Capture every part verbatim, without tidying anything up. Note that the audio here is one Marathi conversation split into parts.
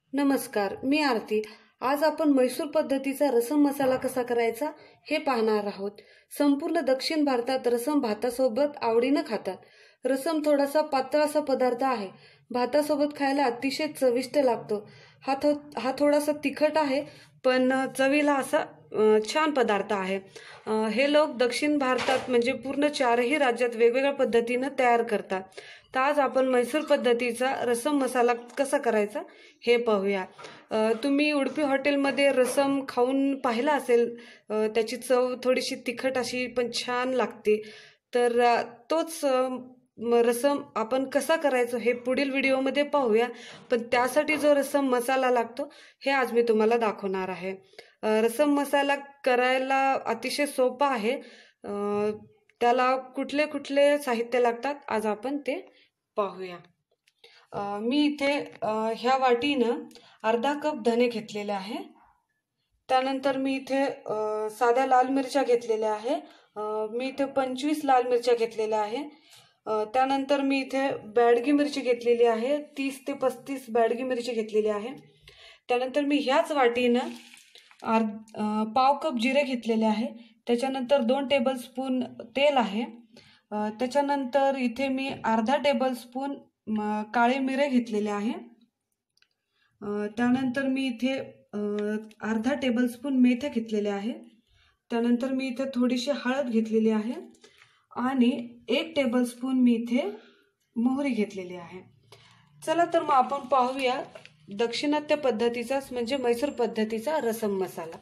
नमस्कार, मी आरती। आज आपण मैसूर पद्धतीचा रसम मसाला कसा करायचा हे पाहणार आहोत। संपूर्ण दक्षिण भारतात रसम भातासोबत आवडीने खातात। रसम थोडासा पातळ असा पदार्थ आहे, भातासोबत खायला अतिशय चविष्ट लागतो। हा थो हा थोडासा तिखट आहे, पण चवीला असा छान पदार्थ आहे। हे लोक दक्षिण भारतात म्हणजे पूर्ण चारही राज्यात वेगवेगळ्या पद्धतीने तयार करतात। तर आज आपण मैसूर पद्धतीचा रसम मसाला कसा करायचा हे पाहूया। तुम्ही उडपी हॉटेलमध्ये रसम खाऊन पाहिला असेल, त्याची चव थोडीशी तिखट अशी पण छान लागते। तर तोच रसम आपण कसा करायचा हे पुढील व्हिडिओमध्ये पाहूया। पण त्यासाठी जो रसम मसाला लागतो हे आज मी तुम्हाला दाखवणार आहे। रसम मसाला करायला अतिशय सोपा आहे। त्याला कुठले कुठले साहित्य लागतात आज आपण ते पाहूया। मी इथे ह्या वाटीनं अर्धा कप धने घेतलेले आहे। त्यानंतर मी इथे साध्या लाल मिरच्या घेतलेल्या आहे। मी इथे पंचवीस लाल मिरच्या घेतलेल्या आहे। त्यानंतर मी इथे बॅडगी मिरची घेतलेली आहे, तीस ते पस्तीस बॅडगी मिरची घेतलेली आहे। त्यानंतर मी ह्याच वाटीनं पाव कप जिरे घेतलेले आहे। त्याच्यानंतर दोन टेबलस्पून तेल आहे। त्याच्यानंतर इथे मी अर्धा टेबलस्पून काळे मिरे घेतलेले आहे। त्यानंतर मी इथे अर्धा टेबलस्पून मेथ्या घेतलेल्या आहे। त्यानंतर मी इथे थोडीशी हळद घेतलेली आहे आणि एक टेबलस्पून मी इथे मोहरी घेतलेली आहे। चला तर मग आपण पाहूया दक्षिणात्य पद्धतीचा म्हणजे मैसूर पद्धतीचा रसम मसाला।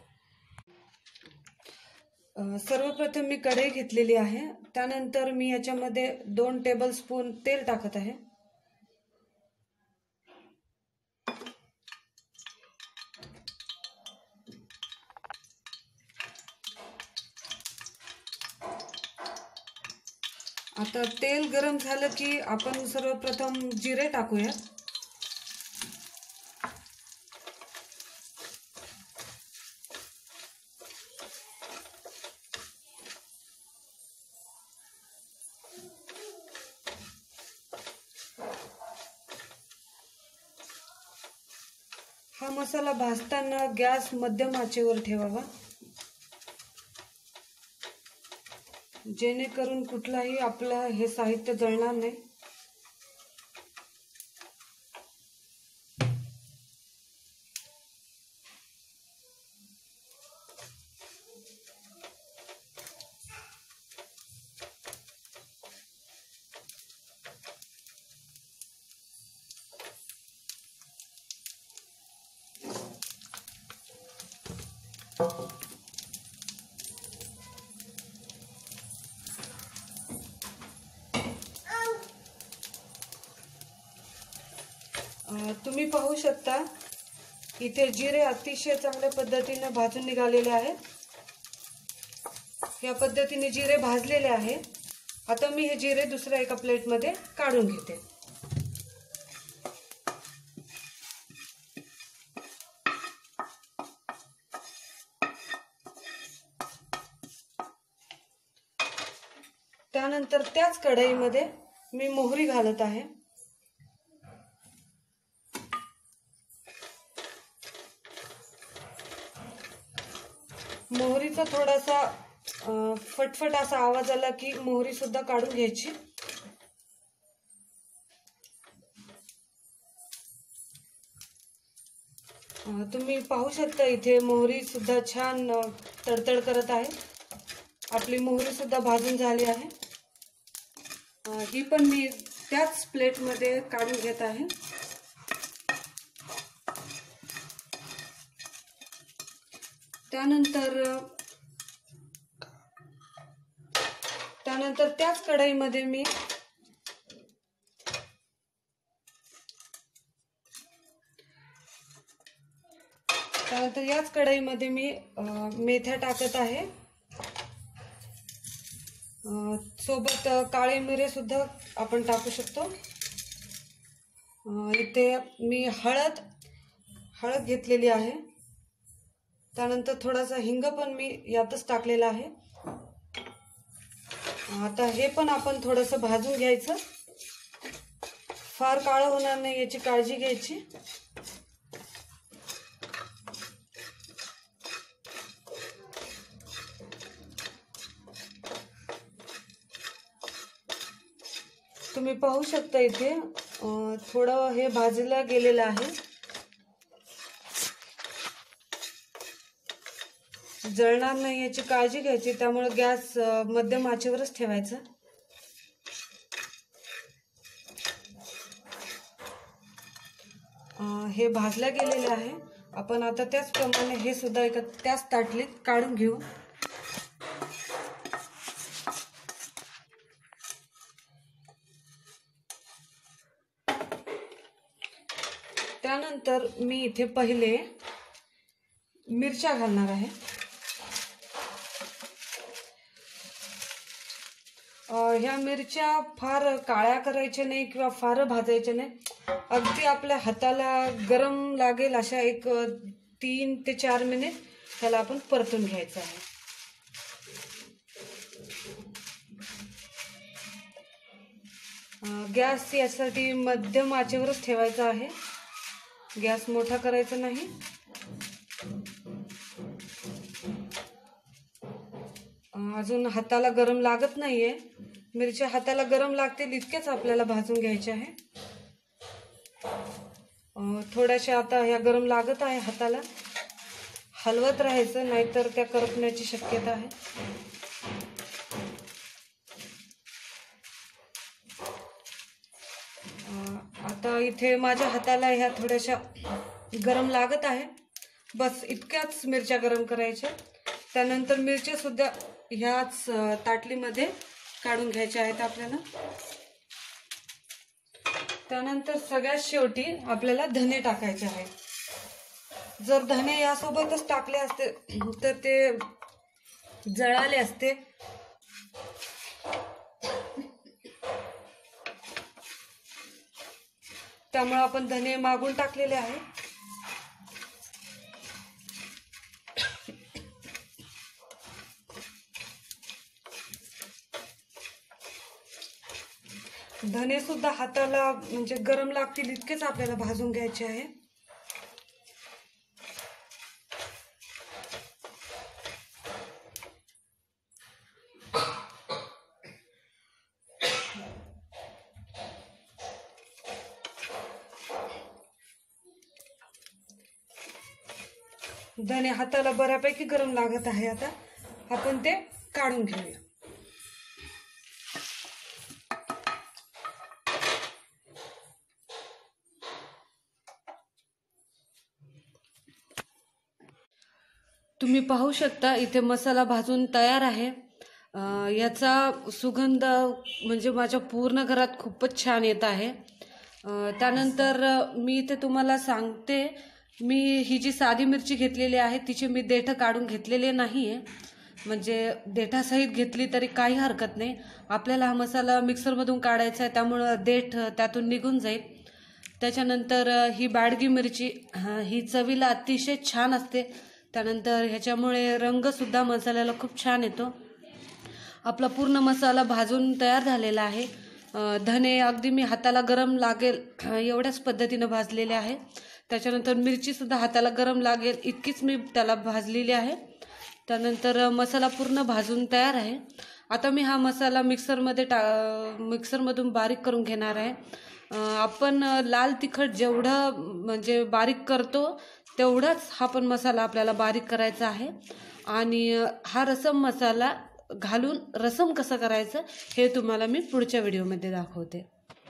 सर्वप्रथम मी कढई घेतलेली आहे। त्यानंतर मी याच्यामध्ये दोन टेबलस्पून तेल टाकत आहे। आता तेल गरम झालं की आपण सर्वप्रथम जिरे टाकूया। हा मसाला भाजताना गॅस मध्यम आचेवर ठेवावा, जेणेकरून कुठलाही आपलं हे साहित्य जळणार नाही। तुम्ही पाहू शकता इथे जिरे अतिशय चांगल्या पद्धतीने भाजून निघालेले आहेत। या पद्धतीने जिरे भाजलेले आहेत। आता मी हे जिरे दुसऱ्या एका प्लेटमध्ये काढून घेते। त्यानंतर त्याच कढईमध्ये मी मोहरी घालत आहे। मोहरीचा थोडासा फटफट असा आवाज आला की मोहरी सुद्धा काढून घ्यायची। तुम्ही पाहू शकता इथे मोहरी सुद्धा छान तडतड करत आहे। आपली मोहरी सुद्धा भाजून झाली आहे। ही पण मी त्याच प्लेटमध्ये काढून घेत आहे। त्यानंतर त्यानंतर त्याच कढईमध्ये मी त्यानंतर याच कढईमध्ये मी मेथ्या टाकत आहे। सोबत काळे मिरे सुद्धा आपण टाकू शकतो। इथे मी हळद हळद घेतलेली आहे। त्यानंतर थोडासा हिंग पण मी यातच टाकलेला आहे। आता हे पण आपण थोडंसं भाजून घ्यायचं, फार काळं होणार नाही याची काळजी घ्यायची। तुम्ही पाहू शकता इथे थोडं हे भाजलं गेलेलं आहे, जळणार नाही याची काळजी घ्यायची, त्यामुळे गॅस मध्यम आचेवरच ठेवायचा। हे भाजल्या गेलेले आहे। आपण आता त्याचप्रमाणे हे सुद्धा एका त्याच ताटलीत काढून घेऊ। त्यानंतर मी इथे पहिले मिरच्या घालणार आहे। ह्या मिरच्या फार काळ्या करायच्या नाही किंवा फार भाजायच्या नाही, अगदी आपल्या हाताला गरम लागेल अशा एक तीन ते चार मिनिट ह्याला आपण परतून घ्यायचं आहे। गॅस यासाठी मध्यम आचेवरच ठेवायचा आहे, गॅस मोठा करायचा नाही। अजून हाताला गरम लागत नाहीये, मिरच्या हाताला गरम लागतील इतकेच आपल्याला भाजून घ्यायचे आहे। थोड्याशा आता ह्या गरम लागत आहे हाताला, हलवत राहायचं नाहीतर त्या करपण्याची शक्यता आहे। आता इथे माझ्या हाताला ह्या थोड्याशा गरम लागत आहे, बस इतक्याच मिरच्या गरम करायच्या। त्यानंतर मिरच्या सुद्धा ह्याच ताटलीमध्ये काढून घ्यायच्या आहेत आपल्याला। त्यानंतर सगळ्यात शेवटी आपल्याला धने टाकायचे आहेत। जर धने यासोबतच टाकले असते तर ते जळाले असते, त्यामुळे आपण धने मागून टाकलेले आहे। धने सुद्धा हाताला म्हणजे गरम लागतील इतकेच आपल्याला भाजून घ्यायचे आहे। धने हाताला बऱ्यापैकी गरम लागत आहे, आता आपण ते काढून घेऊया। तुम्ही पाहू शकता इथे मसाला भाजून तयार आहे। याचा सुगंध म्हणजे माझ्या पूर्ण घरात खूपच छान येत आहे। त्यानंतर मी इथे तुम्हाला सांगते, मी ही जी साधी मिरची घेतलेली आहे तिचे मी देठ काढून घेतलेले नाही आहे, म्हणजे देठासहित घेतली तरी काही हरकत नाही। आपल्याला हा मसाला मिक्सरमधून काढायचा आहे, त्यामुळं देठ त्यातून निघून जाईल। त्याच्यानंतर ही बाडगी मिरची ही चवीला अतिशय छान असते, त्यानंतर ह्याच्यामुळे रंगसुद्धा मसाल्याला खूप छान येतो। आपला पूर्ण मसाला भाजून तयार झालेला आहे। धने अगदी मी हाताला गरम लागेल एवढ्याच पद्धतीने भाजलेले आहे। त्याच्यानंतर मिरचीसुद्धा हाताला गरम लागेल इतकीच मी त्याला भाजलेली आहे। त्यानंतर मसाला पूर्ण भाजून तयार आहे। आता मी हा मसाला मिक्सरमध्ये टा मिक्सरमधून बारीक करून घेणार आहे। आपण लाल तिखट जेवढं म्हणजे बारीक करतो तेवढाच हा पण मसाला आपल्याला बारीक करायचा आहे। आणि हा रसम मसाला घालून रसम कसं करायचं हे तुम्हाला मी पुढच्या व्हिडिओमध्ये दाखवते।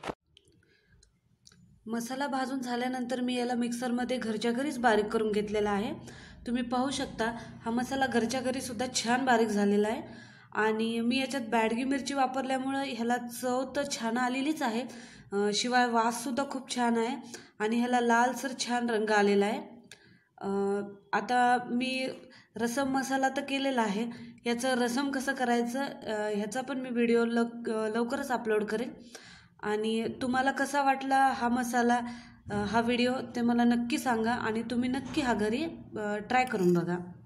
मसाला भाजून झाल्यानंतर मी याला मिक्सरमध्ये घरच्या घरीच बारीक करून घेतलेला आहे। तुम्ही पाहू शकता हा मसाला घरच्या घरी सुद्धा छान बारीक झालेला आहे। आणि मी याच्यात बॅडगी मिरची वापरल्यामुळे ह्याला चव तर छान आलेलीच आहे, शिवाय वाससुद्धा खूप छान आहे आणि ह्याला लालसर छान रंग आलेला आहे। आता मी रसम मसाला तर केलेला आहे, याचं रसम कसं करायचं ह्याचा पण मी व्हिडिओ लव लवकरच अपलोड करेन। आणि तुम्हाला कसा वाटला हा मसाला हा व्हिडिओ ते मला नक्की सांगा आणि तुम्ही नक्की हा घरी ट्राय करून बघा।